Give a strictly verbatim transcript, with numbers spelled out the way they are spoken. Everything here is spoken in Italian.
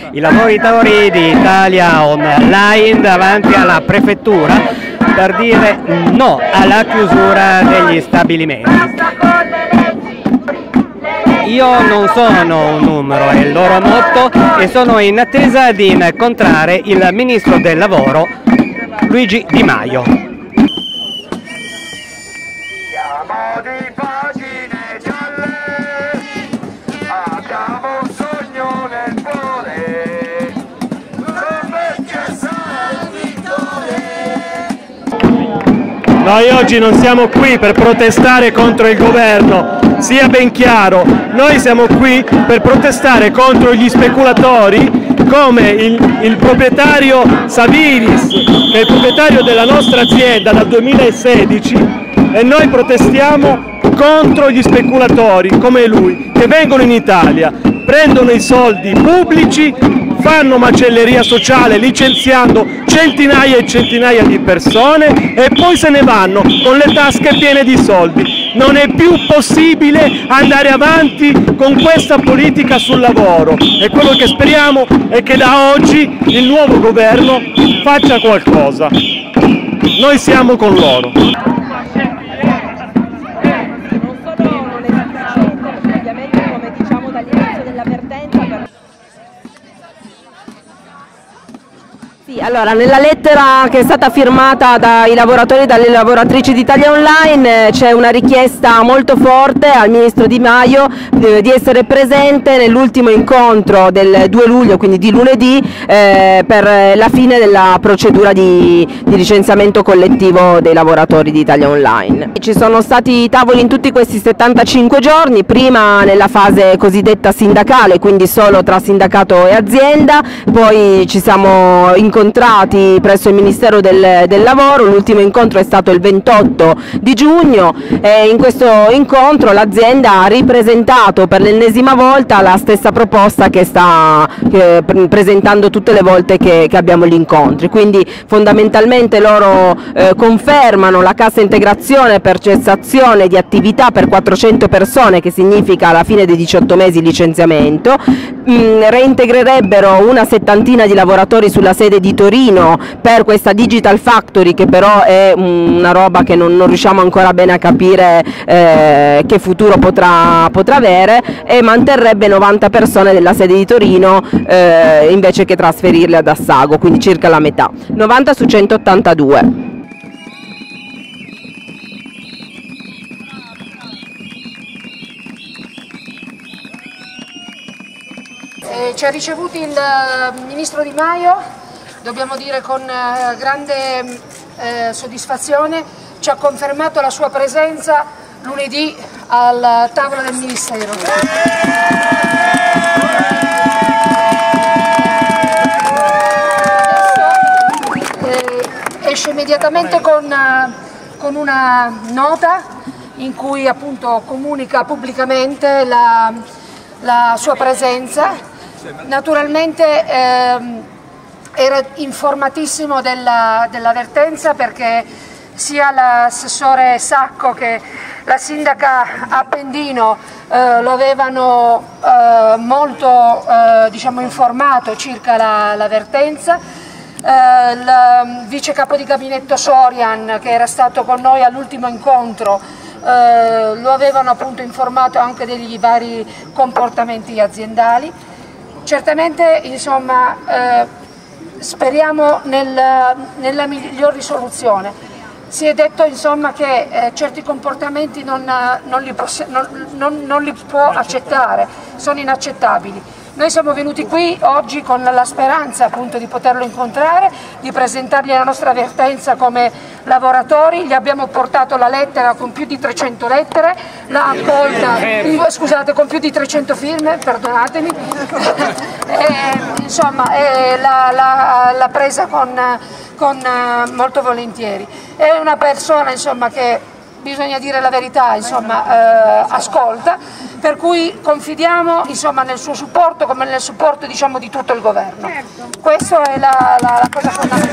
i lavoratori di Italia Online davanti alla prefettura per dire no alla chiusura degli stabilimenti. Io non sono un numero, è il loro motto, e sono in attesa di incontrare il ministro del lavoro Luigi Di Maio. Siamo di pagine gialle, abbiamo un sogno nel cuore, come c'è Salvatore. Noi oggi non siamo qui per protestare contro il governo, sia ben chiaro, noi siamo qui per protestare contro gli speculatori come il, il proprietario Saviris, che è il proprietario della nostra azienda dal duemilasedici, e noi protestiamo contro gli speculatori come lui, che vengono in Italia, prendono i soldi pubblici, fanno macelleria sociale licenziando centinaia e centinaia di persone e poi se ne vanno con le tasche piene di soldi. Non è più possibile andare avanti con questa politica sul lavoro e quello che speriamo è che da oggi il nuovo governo faccia qualcosa. Noi siamo con loro. Allora, nella lettera che è stata firmata dai lavoratori e dalle lavoratrici di Italia Online eh, c'è una richiesta molto forte al ministro Di Maio eh, di essere presente nell'ultimo incontro del due luglio, quindi di lunedì, eh, per la fine della procedura di, di licenziamento collettivo dei lavoratori di Italia Online. Ci sono stati tavoli in tutti questi settantacinque giorni, prima nella fase cosiddetta sindacale, quindi solo tra sindacato e azienda, poi ci siamo incontrati presso il Ministero del, del Lavoro, l'ultimo incontro è stato il ventotto di giugno e in questo incontro l'azienda ha ripresentato per l'ennesima volta la stessa proposta che sta eh, presentando tutte le volte che, che abbiamo gli incontri, quindi fondamentalmente loro eh, confermano la cassa integrazione per cessazione di attività per quattrocento persone, che significa alla fine dei diciotto mesi licenziamento, mh, reintegrerebbero una settantina di lavoratori sulla sede di Torino per questa Digital Factory, che però è una roba che non, non riusciamo ancora bene a capire eh, che futuro potrà, potrà avere, e manterrebbe novanta persone della sede di Torino eh, invece che trasferirle ad Assago, quindi circa la metà, novanta su centottantadue. Eh, ci ha ricevuti il ministro Di Maio, dobbiamo dire con eh, grande eh, soddisfazione, ci ha confermato la sua presenza lunedì al tavolo del Ministero. Eh, esce immediatamente con, con una nota in cui appunto comunica pubblicamente la, la sua presenza. Naturalmente ehm, era informatissimo dell'avvertenza, perché sia l'assessore Sacco che la sindaca Appendino eh, lo avevano eh, molto eh, diciamo, informato circa l'avvertenza. Eh, il vice capo di gabinetto Sorian, che era stato con noi all'ultimo incontro, eh, lo avevano appunto informato anche degli vari comportamenti aziendali. Certamente, insomma, eh, speriamo nel, nella miglior risoluzione. Si è detto insomma che eh, certi comportamenti non, non, li non, non, non li può accettare, sono inaccettabili. Noi siamo venuti qui oggi con la speranza appunto di poterlo incontrare, di presentargli la nostra avvertenza come lavoratori, gli abbiamo portato la lettera con più di trecento lettere, l'ha accolta, scusate, con più di trecento firme, perdonatemi, e, insomma l'ha presa con, con molto volentieri. È una persona insomma che, bisogna dire la verità, insomma, eh, ascolta, per cui confidiamo insomma, nel suo supporto come nel supporto diciamo, di tutto il governo. Questa è la, la, la cosa fondamentale.